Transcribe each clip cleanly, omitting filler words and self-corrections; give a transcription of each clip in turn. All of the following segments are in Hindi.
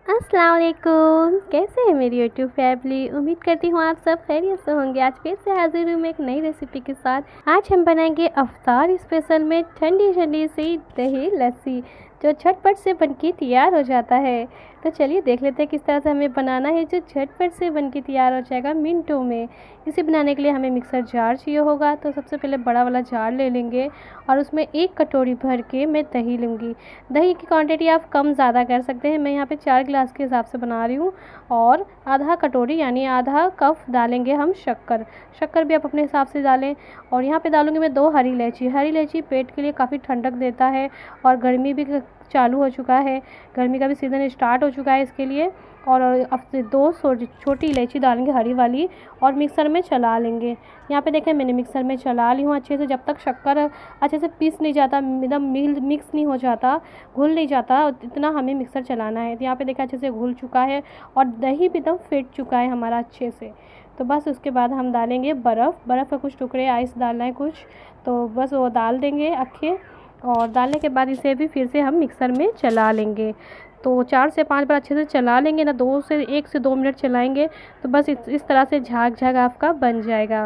अस्सलाम वालेकुम। कैसे है मेरी यूट्यूब फैमिली। उम्मीद करती हूँ आप सब खैरियत से होंगे। आज फिर से हाजिर हूँ मैं एक नई रेसिपी के साथ। आज हम बनाएंगे अफ्तार स्पेशल में ठंडी ठंडी सी दही लस्सी जो झटपट से बनके तैयार हो जाता है। तो चलिए देख लेते हैं किस तरह से हमें बनाना है जो झटपट से बनके तैयार हो जाएगा मिनटों में। इसे बनाने के लिए हमें मिक्सर जार चाहिए होगा। तो सबसे पहले बड़ा वाला जार ले लेंगे और उसमें 1 कटोरी भर के मैं दही लूँगी। दही की क्वांटिटी आप कम ज़्यादा कर सकते हैं। मैं यहाँ पे 4 गिलास के हिसाब से बना रही हूँ। और आधा कटोरी यानी आधा कप डालेंगे हम शक्कर। शक्कर भी आप अपने हिसाब से डालें। और यहाँ पे डालूँगी मैं 2 हरी इलायची। हरी इलायची पेट के लिए काफ़ी ठंडक देता है और गर्मी भी चालू हो चुका है। गर्मी का भी सीज़न स्टार्ट हो चुका है इसके लिए। और अब 2 छोटी इलायची डालेंगे हरी वाली और मिक्सर में चला लेंगे। यहाँ पे देखें मैंने मिक्सर में चला ली हूँ अच्छे से। जब तक शक्कर अच्छे से पीस नहीं जाता, एकदम मिक्स नहीं हो जाता, घुल नहीं जाता, इतना हमें मिक्सर चलाना है। तो यहाँ पे देखा अच्छे से घुल चुका है और दही भी एकदम फेंट चुका है हमारा अच्छे से। तो बस उसके बाद हम डालेंगे बर्फ़ का कुछ टुकड़े, आइस डालना है कुछ, तो बस वो डाल देंगे अक्खे। और डालने के बाद इसे भी फिर से हम मिक्सर में चला लेंगे। तो 4 से 5 बार अच्छे से चला लेंगे ना, 1 से 2 मिनट चलाएंगे तो बस इस तरह से झाग झाग आपका बन जाएगा।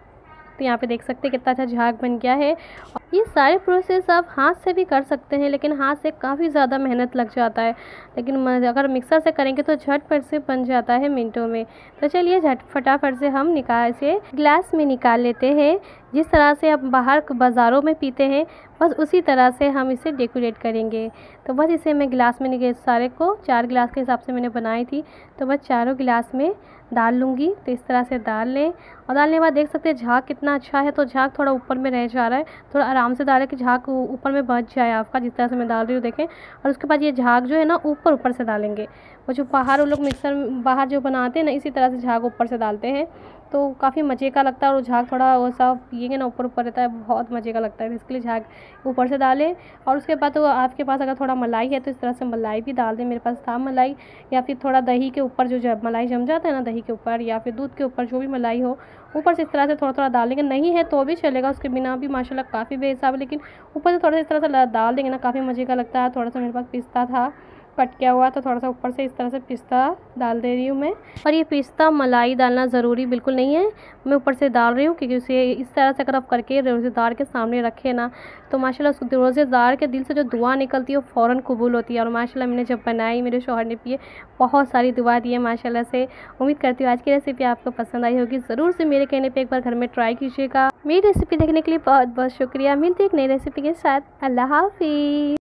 तो यहाँ पे देख सकते हैं कितना अच्छा झाग बन गया है। ये सारे प्रोसेस आप हाथ से भी कर सकते हैं, लेकिन हाथ से काफ़ी ज़्यादा मेहनत लग जाता है। लेकिन अगर मिक्सर से करेंगे तो झटपट से बन जाता है मिनटों में। तो चलिए फटाफट से हम से ग्लास में निकाल लेते हैं। जिस तरह से हम बाहर बाज़ारों में पीते हैं बस उसी तरह से हम इसे डेकोरेट करेंगे। तो बस इसे मैं गिलास में सारे को 4 गिलास के हिसाब से मैंने बनाई थी, तो बस चारों गिलास में डाल लूँगी। तो इस तरह से डाल लें और डालने के बाद देख सकते हैं झाग कितना अच्छा है। तो झाग थोड़ा ऊपर में रह जा रहा है, थोड़ा आराम से डालें कि झाग ऊपर में बच जाए आपका, जिस तरह से मैं डाल रही हूँ देखें। और उसके बाद ये झाग जो है ना ऊपर से डालेंगे। वो जो बाहर वो लोग मिक्सर बाहर जो बनाते हैं ना, इसी तरह से झाग ऊपर से डालते हैं तो काफ़ी मज़े का लगता है। और झाग थोड़ा वो सब पिएंगे ना ऊपर रहता है, बहुत मज़े का लगता है। इसके लिए झाग ऊपर से डालें। और उसके बाद तो आपके पास अगर थोड़ा मलाई है तो इस तरह से मलाई भी डाल दें। मेरे पास था मलाई, या फिर थोड़ा दही के ऊपर जो मलाई जम जाता है ना, दही के ऊपर या फिर दूध के ऊपर जो भी मलाई हो, ऊपर से इस तरह से थोड़ा थोड़ा डालेंगे। नहीं है तो भी चलेगा, उसके बिना भी माशाल्लाह काफ़ी बेहिसाब है। लेकिन ऊपर से थोड़ा सा इस तरह से डाल देंगे ना, काफ़ी मज़े का लगता है। थोड़ा सा मेरे पास पिस्ता था कट किया हुआ, तो थोड़ा सा ऊपर से इस तरह से पिस्ता डाल दे रही हूँ मैं। और ये पिस्ता मलाई डालना ज़रूरी बिल्कुल नहीं है, मैं ऊपर से डाल रही हूँ क्योंकि उसे इस तरह से अगर आप करके रोज़ेदार के सामने रखें ना, तो माशाल्लाह उस रोज़ेदार के दिल से जो दुआ निकलती है वो फ़ौरन कबूल होती है। और माशाल्लाह मैंने जब बनाई, मेरे शौहर ने पिए, बहुत सारी दुआ दी है माशाल्लाह से। उम्मीद करती हूँ आज की रेसिपी आपको पसंद आई होगी। ज़रूर से मेरे कहने पर एक बार घर में ट्राई कीजिएगा। मेरी रेसिपी देखने के लिए बहुत बहुत शुक्रिया। मिलती है एक नई रेसिपी के साथ। अल्लाह हाफ़िज़।